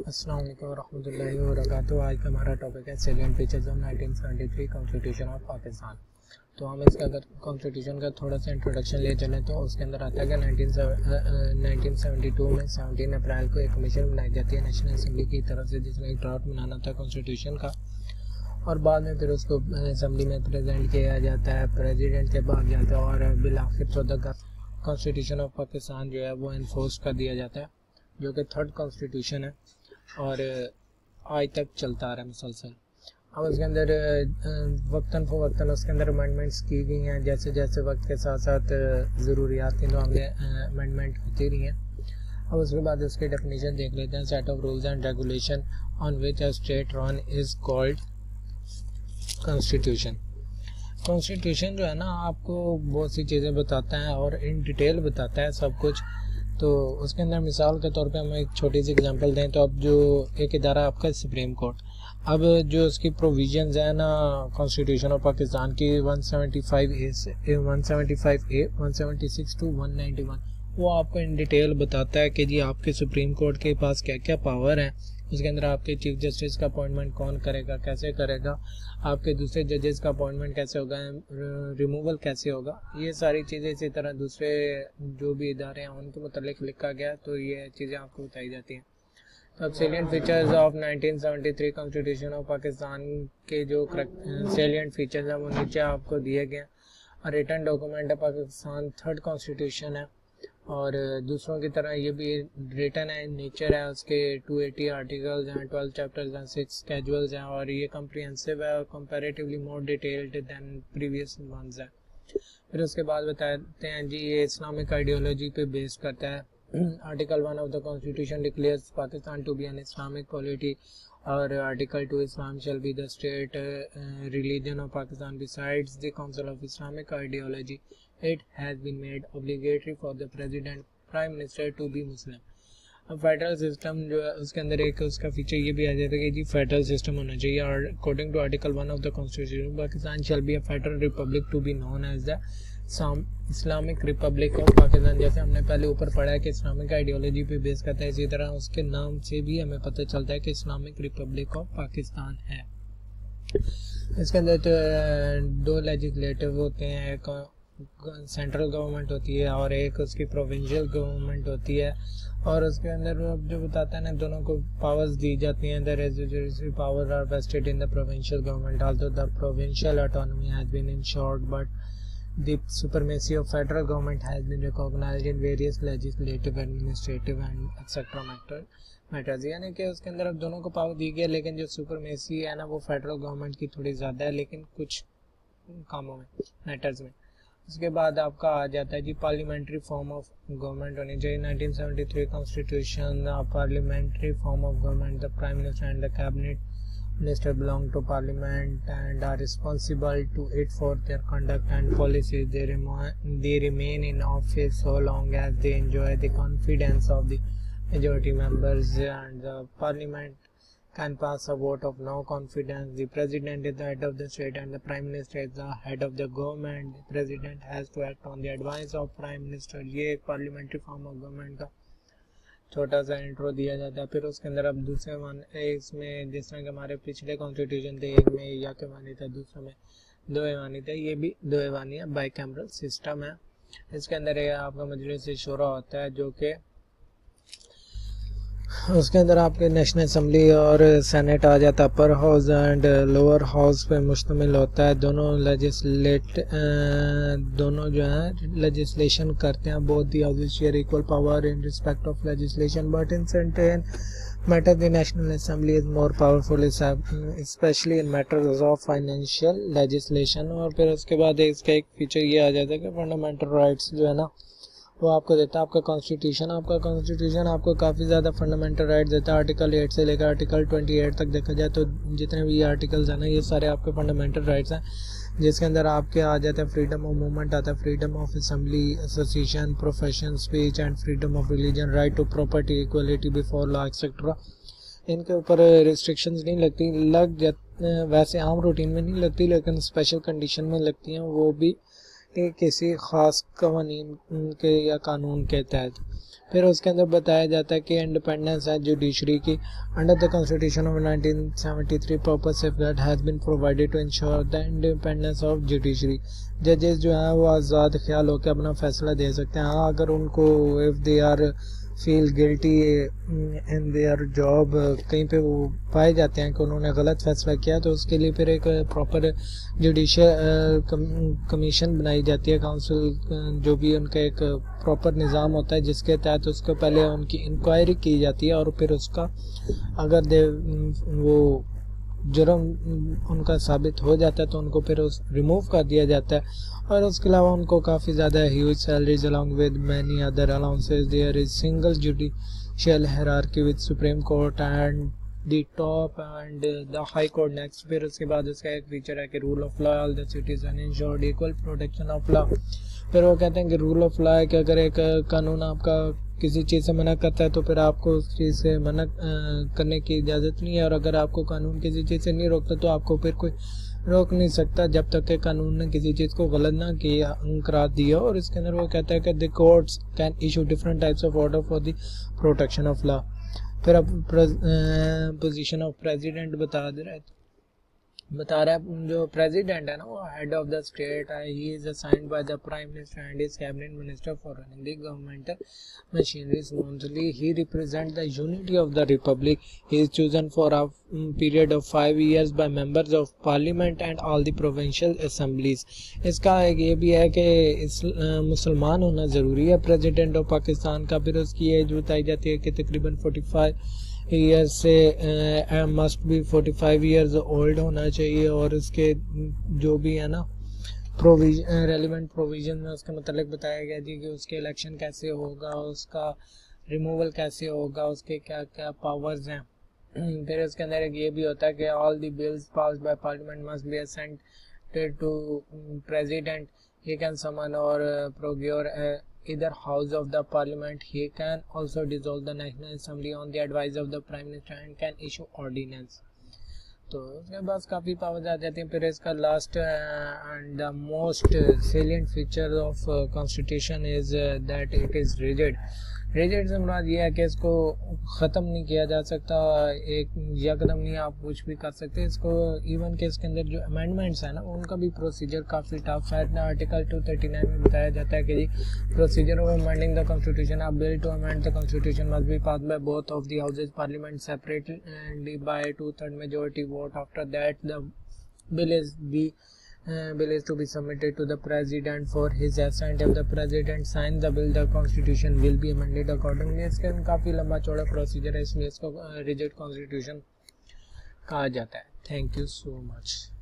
अस्सलाम वालेकुम रहमतुल्लाहि व बरकातुहू। आज का हमारा टॉपिक है salient features of 1973 constitution of Pakistan. तो हम इसका अगर कॉन्स्टिट्यूशन का थोड़ा सा इंट्रोडक्शन ले चलें तो उसके अंदर आता है कि 1972 में 17 अप्रैल को एक कमीशन बनाई जाती है नेशनल असम्बली की तरफ से, जिसमें एक ड्राफ्ट बनाना था कॉन्स्टिट्यूशन का, और बाद में फिर उसको असम्बली में प्रेजेंट किया जाता है, प्रेसिडेंट के पास जाता है और बिल आखिर 14 का कॉन्स्टिट्यूशन ऑफ पाकिस्तान जो है वो इन्फोर्स कर दिया जाता है, जो कि थर्ड कॉन्स्टिट्यूशन है और आज तक चलता आ रहा है मुसलसल। अब उसके अंदर वक्तन फ़वक्तन उसके अंदर अमेंडमेंट्स की गई हैं, जैसे जैसे वक्त के साथ साथ ज़रूरियात थी तो हमने अमेंडमेंट होती रही हैं। अब उसके बाद उसकी डेफिनेशन देख लेते हैं। Set of rules and regulation on which a state run is called constitution. Constitution जो है ना आपको बहुत सी चीज़ें बताता है और इन डिटेल बताता है सब कुछ। तो उसके अंदर मिसाल के तौर पे हम एक छोटी सी एग्जांपल दें तो अब जो एक इदारा आपका सुप्रीम कोर्ट, अब जो उसकी प्रोविजंस है ना कॉन्स्टिट्यूशन ऑफ पाकिस्तान की 175A से 175A 176 to 191, वो आपको इन डिटेल बताता है कि जी आपके सुप्रीम कोर्ट के पास क्या क्या पावर है। उसके अंदर आपके चीफ जस्टिस का अपॉइंटमेंट कौन करेगा, कैसे करेगा, आपके दूसरे जजेस का अपॉइंटमेंट कैसे होगा, रिमूवल कैसे होगा, ये सारी चीज़ें इसी तरह दूसरे जो भी इदारे हैं उनके मुतालिक लिखा गया, तो ये चीज़ें आपको बताई जाती हैं। तो अब salient features of 1973 constitution of Pakistan के जो सेलिएंट फीचर्स हैं वो नीचे आपको दिए गए हैं। रिटन डॉक्यूमेंट है पाकिस्तान, थर्ड कॉन्स्टिट्यूशन है और दूसरों की तरह ये भी रिटन है, नेचर है, उसके 280 आर्टिकल्स हैं, 12 चैप्टर्स हैं, 6 स्केजुअल्स हैं और ये कम्प्रिहेंसिव है और comparatively more detailed than previous ones है। फिर उसके बाद बताते हैं जी ये इस्लामिक आइडियोलॉजी पे बेस करता है। Article 1 of the constitution declares Pakistan to be an Islamic polity और article 2 Islam shall be the state religion of Pakistan besides the council of Islamic ideology it has been made obligatory for the president prime minister to be muslim। अब federal system जो है उसके अंदर एक उसका feature ये भी आ जाता है कि जी फेडरल सिस्टम होना चाहिए। और according to article 1 of the constitution Pakistan shall be a federal republic to be known as the Islamic republic of Pakistan. जैसे हमने पहले ऊपर पढ़ा है कि इस्लामिक आइडियोलॉजी पे बेस करता है, इसी तरह उसके नाम से भी हमें पता चलता है कि इस्लामिक रिपब्लिक ऑफ पाकिस्तान है। इसके अंदर तो दो लेजिस्लेटिव होते हैं, एक सेंट्रल गवर्नमेंट होती है और एक उसकी प्रोविंशियल गवर्नमेंट होती है। और उसके अंदर जो बताता है ना दोनों को पावर्स दी जाती हैं। The residential power are vested in the provincial government also the provincial autonomy has been insured but the supremacy of federal government has been recognised in various legislative administrative and etcetera matters. यानी कि उसके अंदर अब दोनों को power दी गई है, लेकिन जो सुपरमेसी है ना वो फेडरल गवर्नमेंट की थोड़ी ज़्यादा है, लेकिन कुछ कामों में मैटर्स में। उसके बाद आपका आ जाता है जी पार्लियामेंट्री फॉर्म ऑफ गवर्नमेंट होनी चाहिए। 1973 constitution parliamentary form of government, the prime minister and the cabinet minister belong to parliament and are responsible to it for their conduct and policies. They remain in office so long as they enjoy the confidence of the majority members and the parliament can pass a vote of no confidence. The president is the head of the state and the prime minister is the head of the government. The president has to act on the advice of prime minister। ये एक parliamentary form of government का छोटा सा intro दिया जाता है। फिर उसके अंदर अब दूसरे इसमें जिस तरह के हमारे पिछले कॉन्स्टिट्यूशन थे, एक में या के वानी था, दूसरे में दो ऐवानी था, ये भी दो ऐवानी है, बाई कैमरल सिस्टम है। इसके अंदर आपका मजलिस शुरा होता है जो कि उसके अंदर आपके नेशनल असम्बली और सेनेट आ जाता है, upper house and lower house पे मुश्तमिल होता है। दोनों जो है लेजिस्लेशन करते हैं। Both the houses share equal power in respect of legislation but in certain matter the national assembly is more powerful specially in matters of financial legislation. और फिर उसके बाद इसका एक फीचर ये आ जाता है कि फंडामेंटल राइट्स जो है ना वो आपको देता है आपका कॉन्स्टिट्यूशन। आपको काफ़ी ज़्यादा फंडामेंटल राइट देता है। आर्टिकल 8 से लेकर आर्टिकल 28 तक देखा जाए तो जितने भी आर्टिकल्स हैं ना ये सारे आपके फंडामेंटल राइट्स हैं, जिसके अंदर आपके आ जाता है फ्रीडम ऑफ मूवमेंट आता है, freedom of assembly, association, profession, speech and freedom of religion, right to property, equality before law etcetera. इनके ऊपर रिस्ट्रिक्शंस नहीं लगती, वैसे आम रूटीन में नहीं लगती, लेकिन स्पेशल कंडीशन में लगती हैं, वो भी किसी ख़ास कवानीन के या कानून के तहत। फिर उसके अंदर बताया जाता है कि इंडिपेंडेंस है जुडिशरी की। Under the constitution of 1973 proper safeguard has been provided to ensure the independence of judiciary. जजेस जो हैं वो आज़ाद ख्याल होकर अपना फैसला दे सकते हैं। हाँ, अगर उनको if they are feel guilty in their job, कहीं पे वो पाए जाते हैं कि उन्होंने गलत फैसला किया, तो उसके लिए फिर एक प्रॉपर जुडिशियल कमीशन बनाई जाती है, काउंसिल, जो भी उनका एक प्रॉपर निज़ाम होता है जिसके तहत उसको पहले उनकी इंक्वायरी की जाती है और फिर उसका अगर वो जुर्म उनका साबित हो जाता है तो उनको फिर उस रिमूव कर दिया जाता है। और उसके अलावा उनको काफ़ी ज़्यादा huge salaries along with many other allowances. There is single judicial hierarchy with supreme court and the top and the high court next. फिर उसके बाद उसका एक फीचर है कि rule of law, all the citizen ensured equal protection of law. फिर वो कहते हैं कि रूल ऑफ लॉ है कि अगर एक कानून आपका किसी चीज़ से मना करता है तो फिर आपको उस चीज़ से मना करने की इजाज़त नहीं है, और अगर आपको कानून किसी चीज़ से नहीं रोकता तो आपको फिर कोई रोक नहीं सकता जब तक कि कानून ने किसी चीज़ को गलत ना किया करार दिया। और इसके अंदर वो कहता है कि the courts can issue different types of order for the protection of law. फिर अब पोजीशन ऑफ प्रेसिडेंट बता रहा है जो प्रेसिडेंट है ना, वो हेड ऑफ द स्टेट है। He is assigned by the prime minister and his cabinet minister for running the governmental machinery smoothly. He represent the unity of the republic. He is chosen for a period of 5 years by members of parliament and all the provincial assemblies. इसका एक ये भी है कि इस मुसलमान होना ज़रूरी है प्रेसिडेंट ऑफ पाकिस्तान का। फिर उसकी एज बताई जाती है कि तकरीबन 45 ईयर्स से मस्ट बी 45 ईयर्स ओल्ड होना चाहिए। और उसके जो भी है ना रेलिवेंट प्रोविजन में उसके मतलब बताया गया जी कि उसके इलेक्शन कैसे होगा, उसका रिमूवल कैसे होगा, उसके क्या क्या पावर्स हैं। फिर उसके अंदर एक ये भी होता है कि all the bills passed by parliament must be assented to president. He can summon or procure either house of the parliament. He can also dissolve the national assembly on the advice of the prime minister and can issue ordinance। तो उसके बाद काफ़ी powers आ जाती हैं। फिर इसका last and the most salient feature of constitution is that it is rigid. Rigid से मुराद ये है कि इसको ख़त्म नहीं किया जा सकता, एक यकदम नहीं आप कुछ भी कर सकते इसको। इवन के इसके अंदर जो अमेंडमेंट्स हैं ना उनका भी प्रोसीजर काफ़ी टफ है। आर्टिकल 239 में बताया जाता है कि the procedure of amending the constitution, a bill to amend the constitution must be pass by both of the houses parliament separately by 2/3 majority vote. After that the bill is to be submitted to the president for his assent. If the president signs the bill, the constitution will be amended accordingly। इसका काफ़ी लंबा चौड़ा procedure है, इसलिए इसको rigid constitution कहा जाता है। Thank you so much.